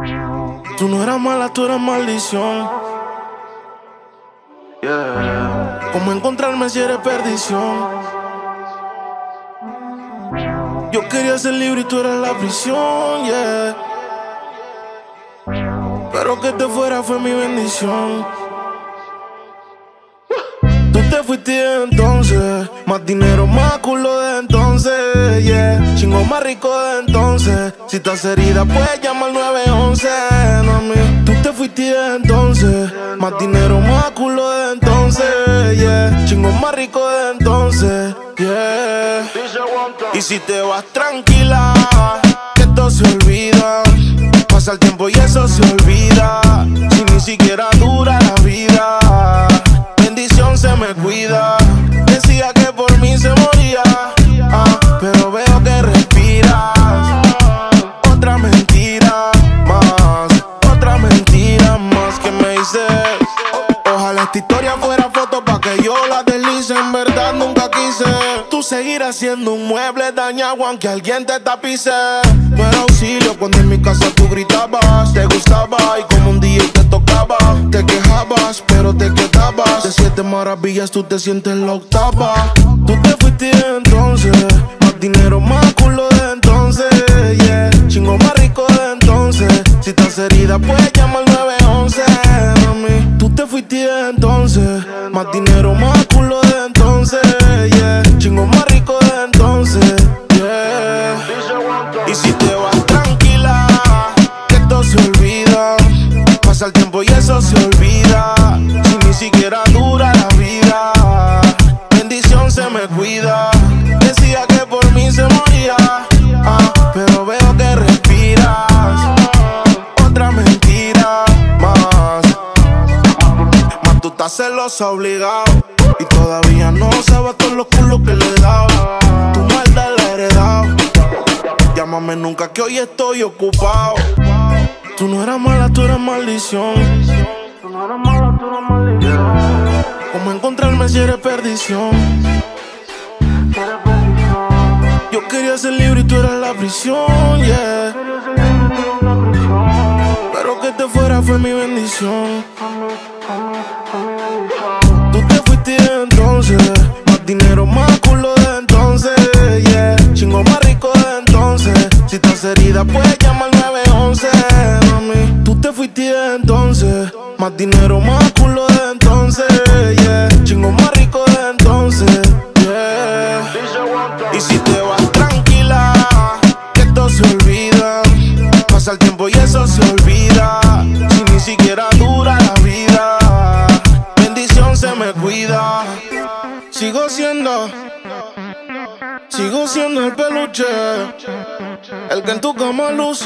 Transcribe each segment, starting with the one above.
Tú no eras mala, tú eras maldición. ¿Cómo encontrarme si eres perdición? Yo quería ser libre y tú eras la prisión, yeah. Pero que te fuera fue mi bendición. Tú te fuiste entonces, más dinero, más culo de entonces, yeah. Chingo más rico de entonces. Si estás herida, puedes llamar al 911, mami. Tú te fuiste entonces, más dinero, más culo de entonces, yeah. Chingo más rico de entonces, yeah. Y si te vas tranquila, que esto se olvida. Pasa el tiempo y eso se olvida. Si ni siquiera dura la vida, bendición se me cuida. Decía que por mí se moría, pero veo que respiras. Otra mentira más que me dices. Ojalá esta historia fuera foto pa' que yo la deslice. En verdad nunca quise tú seguir haciendo un mueble dañado aunque alguien te tapice. No era auxilio cuando en mi casa tú gritabas. Te gustaba y como un día te tocaba. Te quejabas pero te quedabas. De 7 maravillas tú te sientes la octava. Tú te fuiste entonces, más dinero, más culo de entonces, yeah. Chingo más rico de entonces. Si estás herida puedes llamar al 911, mami. Tú te fuiste entonces, más dinero, más culo de entonces, yeah. Chingo más rico de entonces, yeah. Y si te vas tranquila, que esto se olvida. Pasa el tiempo y eso se olvida. Si ni siquiera dura la vida, bendición se me cuida. Decía que por mí se moría, pero veo que respiras. Otra mentira más tú estás celosa obligado. Y todavía no sabes todos los culos que le he dado. Tu maldad la he heredado. Llámame nunca que hoy estoy ocupado. Tú no eras mala, tú eras maldición. Tú no eras mala, tú eras maldición. ¿Cómo encontrarme si eres perdición? Yo quería ser libre y tú eras la prisión, yeah. Pero que te fuera fue mi bendición. Tú te fuiste entonces, más dinero, más culo de entonces, yeah. Chingo más rico de entonces. Si estás herida puedes llamar al 911, mami. Tú te fuiste entonces, más dinero, más culo de entonces, yeah. Chingo más rico de entonces, yeah. Y si te vas tranquila, que esto se olvida. Pasa el tiempo y eso se olvida. Si ni siquiera dura la vida, bendición se me cuida. Sigo siendo el peluche, el que en tu cama luce.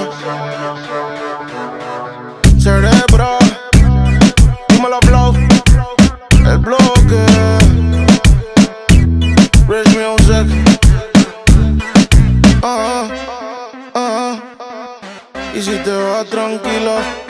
Cerebro, dímelo blow, el bloque. Rich Music. Y si te vas tranquilo,